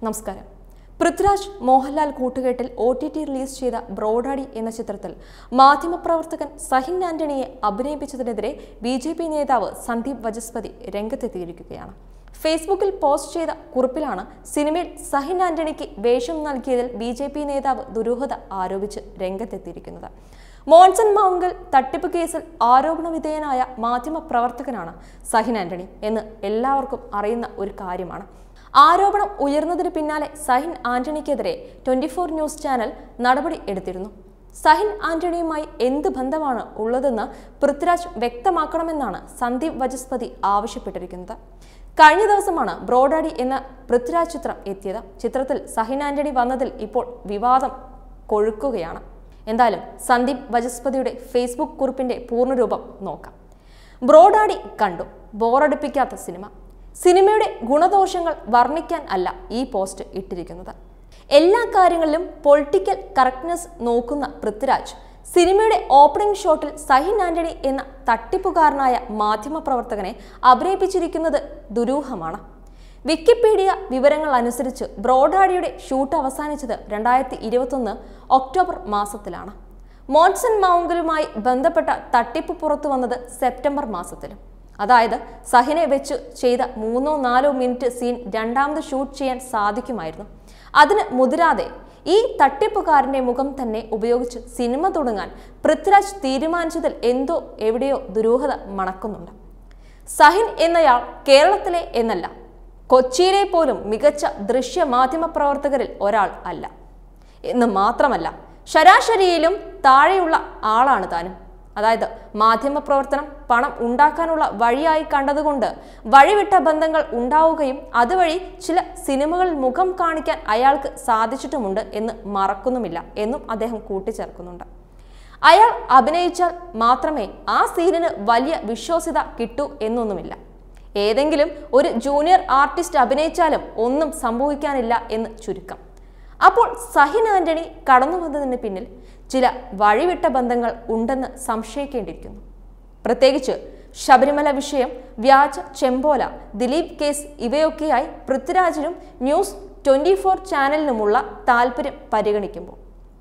നമസ്കാരം. പൃഥ്വിരാജ് മോഹൻലാൽ കൂട്ടുകെട്ടിൽ OTT release ചെയ്ത ബ്രോഡാഡി എന്ന ചിത്രത്തിൽ മാധ്യമപ്രവർത്തകൻ സഹിൻ ആന്റണിയെ അഭിനയിപ്പിച്ചതിനെതിരെ BJP നേതാവ് സന്ദീപ് വചസ്പതി രംഗത്തെത്തിയിരിക്കുകയാണ്. ഫേസ്ബുക്കിൽ പോസ്റ്റ് ചെയ്ത കുറിപ്പിലാണ് സിനിമയിൽ സഹിൻ ആന്റണിക്ക് വേഷം നൽകിയതിൽ BJP നേതാവ് ദുരൂഹത ആരോപിച്ച് രംഗത്തെത്തിയിരിക്കുന്നത്. മോൺസൺ മാവുങ്കൽ തട്ടിപ്പ് കേസിൽ ആരോപണ വിധേയനായ മാധ്യമപ്രവർത്തകനാണ് സഹിൻ ആന്റണി എന്ന് എല്ലാവർക്കും അറിയുന്ന ഒരു കാര്യമാണ്. ആരോപണം ഉയർന്നതിന് പിന്നാലെ സഹിൻ ആന്റണിക്കെതിരെ 24 ന്യൂസ് ചാനൽ നടപടി എടുത്തിരുന്നു. സഹിൻ ആന്റണിയുമായി എന്ത് ബന്ധമാണ് ഉള്ളതെന്ന് പൃഥ്വിരാജ് വ്യക്തമാക്കണമെന്നാണ് സന്ദീപ് വചസ്പതി ആവശ്യപ്പെട്ടിരിക്കുന്നത്. കഴിഞ്ഞ ദിവസമാണ് ബ്രോഡാഡി എന്ന പൃഥ്വിരാജ് ചിത്രം എത്തിയത്. ചിത്രത്തിൽ സഹിൻ ആന്റണി വന്നതിൽ ഇപ്പോൾ വിവാദം കൊഴുക്കുകയാണ്. എന്തായാലും സന്ദീപ് വചസ്പതിയുടെ ഫേസ്ബുക്ക് കുറിപ്പിന്റെ പൂർണ്ണരൂപം നോക്കാം. ബ്രോഡാഡി കണ്ടു, ബോറടിപ്പിക്കാത്ത സിനിമ. സിനിമയുടെ ഗുണദോഷങ്ങൾ വർണ്ണിക്കാൻ അല്ല ഈ പോസ്റ്റ് ഇട്ടിരിക്കുന്നത്. എല്ലാ കാര്യങ്ങളിലും പൊളിറ്റിക്കൽ കറക്റ്റ്നെസ് നോക്കുന്ന പൃഥ്വിരാജ് സിനിമയുടെ ഓപ്പണിംഗ് ഷോട്ടിൽ സഹിൻ ആന്റണി എന്ന തട്ടിപ്പുകാരനായ മാധ്യമപ്രവർത്തകനെ അഭിനയിപ്പിച്ചിരിക്കുന്നത് ദുരൂഹമാണ്. വിക്കിപീഡിയ വിവരങ്ങൾ അനുസരിച്ച് ബ്രോഡാഡിയുടെ ഷൂട്ട് അവസാനിച്ചത് 2021 ഒക്ടോബർ മാസത്തിലാണ്. മോൺസൺ മാവുങ്കലുമായി ബന്ധപ്പെട്ട തട്ടിപ്പ് പുറത്തു വന്നത് സെപ്റ്റംബർ മാസത്തിലും. അതായത് സഹിനെ വെച്ച് ചെയ്ത 3-4 മിനിറ്റ് സീൻ രണ്ടാമത് ഷൂട്ട് ചെയ്യാൻ സാധിക്കുമായിരുന്നു. അതിന് മുതിരാതെ ഈ തട്ടിപ്പുകാരന്റെ മുഖം തന്നെ ഉപയോഗിച്ച് സിനിമ തുടങ്ങാൻ പൃഥ്വിരാജ് തീരുമാനിച്ചതിൽ എന്തോ എവിടെയോ ദുരൂഹത മണക്കുന്നുണ്ട്. സഹിൻ എന്നയാൾ കേരളത്തിലെ എന്നല്ല, കൊച്ചിയിലെ പോലും മികച്ച ദൃശ്യ മാധ്യമ പ്രവർത്തകരിൽ ഒരാൾ അല്ല എന്ന് മാത്രമല്ല, ശരാശരിയിലും താഴെയുള്ള ആളാണ് താനും. അതായത് മാധ്യമപ്രവർത്തനം പണം ഉണ്ടാക്കാനുള്ള വഴിയായി കണ്ടതുകൊണ്ട് വഴിവിട്ട ബന്ധങ്ങൾ ഉണ്ടാവുകയും അതുവഴി ചില സിനിമകളിൽ മുഖം കാണിക്കാൻ അയാൾക്ക് സാധിച്ചിട്ടുമുണ്ട് എന്ന് മറക്കുന്നുമില്ല എന്നും അദ്ദേഹം കൂട്ടിച്ചേർക്കുന്നുണ്ട്. അയാൾ അഭിനയിച്ചാൽ മാത്രമേ ആ സീനിന് വലിയ വിശ്വാസ്യത കിട്ടൂ എന്നൊന്നുമില്ല. ഏതെങ്കിലും ഒരു ജൂനിയർ ആർട്ടിസ്റ്റ് അഭിനയിച്ചാലും ഒന്നും സംഭവിക്കാനില്ല എന്ന് ചുരുക്കം. അപ്പോൾ സഹിൻ ആന്റണി കടന്നു വന്നതിന് പിന്നിൽ ചില വഴിവിട്ട ബന്ധങ്ങൾ ഉണ്ടെന്ന് സംശയിക്കേണ്ടിയിരിക്കുന്നു. പ്രത്യേകിച്ച് ശബരിമല വിഷയം, വ്യാജ ചെമ്പോല, ദിലീപ് കേസ് ഇവയൊക്കെയായി പൃഥ്വിരാജിനും ന്യൂസ് 24 ചാനലിനുമുള്ള താല്പര്യം പരിഗണിക്കുമ്പോൾ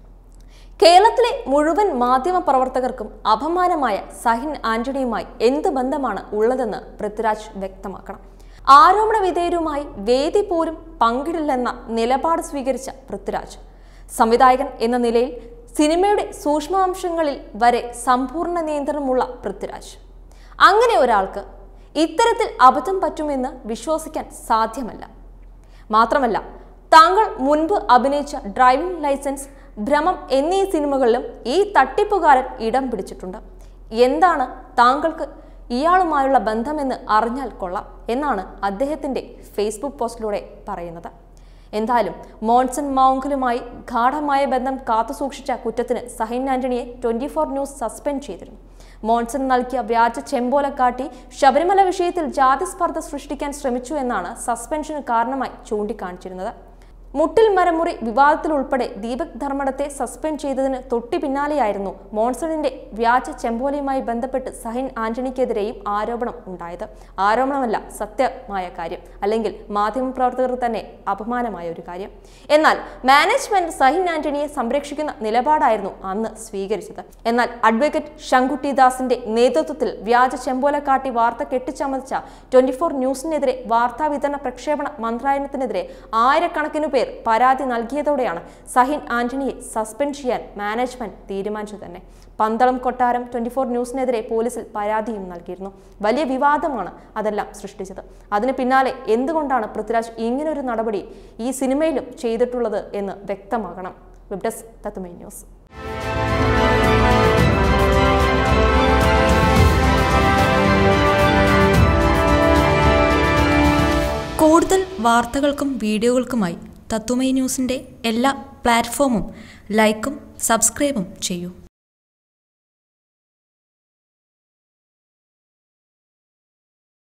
കേരളത്തിലെ മുഴുവൻ മാധ്യമ പ്രവർത്തകർക്കും അപമാനമായ സഹിൻ ആന്റണിയുമായി എന്ത് ബന്ധമാണ് ഉള്ളതെന്ന് പൃഥ്വിരാജ് വ്യക്തമാക്കണം. ആരോപണ വിധേയരുമായി വേദി പോലും പങ്കിടില്ലെന്ന നിലപാട് സ്വീകരിച്ച പൃഥ്വിരാജ് സംവിധായകൻ എന്ന നിലയിൽ സിനിമയുടെ സൂക്ഷ്മാംശങ്ങളിൽ വരെ സമ്പൂർണ്ണ നിയന്ത്രണമുള്ള പൃഥ്വിരാജ്. അങ്ങനെ ഒരാൾക്ക് ഇത്തരത്തിൽ അബദ്ധം പറ്റുമെന്ന് വിശ്വസിക്കാൻ സാധ്യമല്ല. മാത്രമല്ല, താങ്കൾ മുൻപ് അഭിനയിച്ച ഡ്രൈവിംഗ് ലൈസൻസ്, ഭ്രമം എന്നീ സിനിമകളിലും ഈ തട്ടിപ്പുകാരൻ ഇടം പിടിച്ചിട്ടുണ്ട്. എന്താണ് താങ്കൾക്ക് ഇയാളുമായുള്ള ബന്ധമെന്ന് അറിഞ്ഞാൽ കൊള്ളാം എന്നാണ് അദ്ദേഹത്തിൻ്റെ ഫേസ്ബുക്ക് പോസ്റ്റിലൂടെ പറയുന്നത്. എന്തായാലും മോൺസൺ മാവുങ്കലുമായി ഗാഢമായ ബന്ധം കാത്തുസൂക്ഷിച്ച കുറ്റത്തിന് സഹിൻ ആന്റണിയെ 24 ന്യൂസ് സസ്പെൻഡ് ചെയ്തിരുന്നു. മോൺസൺ നൽകിയ വ്യാജ ചെമ്പോല കാട്ടി ശബരിമല വിഷയത്തിൽ ജാതി സ്പർദ്ധ സൃഷ്ടിക്കാൻ ശ്രമിച്ചു എന്നാണ് സസ്പെൻഷന് കാരണമായി ചൂണ്ടിക്കാണിച്ചിരുന്നത്. മുട്ടിൽ മരമുറി വിവാദത്തിൽ ഉൾപ്പെടെ ദീപക് ധർമ്മടത്തെ സസ്പെൻഡ് ചെയ്തതിന് തൊട്ടു പിന്നാലെയായിരുന്നു മോൺസണിന്റെ വ്യാജ ചെമ്പോലയുമായി ബന്ധപ്പെട്ട് സഹിൻ ആന്റണിക്കെതിരെയും ആരോപണം ഉണ്ടായത്. ആരോപണമല്ല, സത്യമായ കാര്യം, അല്ലെങ്കിൽ മാധ്യമപ്രവർത്തകർ തന്നെ അപമാനമായ ഒരു കാര്യം. എന്നാൽ മാനേജ്മെന്റ് സഹിൻ ആന്റണിയെ സംരക്ഷിക്കുന്ന നിലപാടായിരുന്നു അന്ന് സ്വീകരിച്ചത്. എന്നാൽ അഡ്വക്കേറ്റ് ശങ്കുട്ടി ദാസിന്റെ നേതൃത്വത്തിൽ വ്യാജ ചെമ്പോല കാട്ടി വാർത്ത കെട്ടിച്ചമച്ച 24 ന്യൂസിനെതിരെ വാർത്താവിതരണ പ്രക്ഷേപണ മന്ത്രാലയത്തിനെതിരെ ആയിരക്കണക്കിനു പേർ പരാതി നൽകിയതോടെയാണ് സഹിൻ ആന്റണിയെ സസ്പെൻഡ് ചെയ്യാൻ മാനേജ്മെന്റ് തീരുമാനിച്ചു തന്നെ. പന്തളം കൊട്ടാരം 24 ന്യൂസിനെതിരെ പോലീസിൽ പരാതിയും നൽകിയിരുന്നു. വലിയ വിവാദമാണ് അതെല്ലാം സൃഷ്ടിച്ചത്. അതിന് പിന്നാലെ എന്തുകൊണ്ടാണ് പൃഥ്വിരാജ് ഇങ്ങനൊരു നടപടി ഈ സിനിമയിലും ചെയ്തിട്ടുള്ളത് എന്ന് വ്യക്തമാകണം. വെബ് ഡെസ്ക് തത്തുമൈ ന്യൂസ്. കൂടുതൽ വാർത്തകൾക്കും വീഡിയോകൾക്കുമായി തത്തുമൈ ന്യൂസിൻ്റെ എല്ലാ പ്ലാറ്റ്ഫോമും ലൈക്കും സബ്സ്ക്രൈബും ചെയ്യൂ.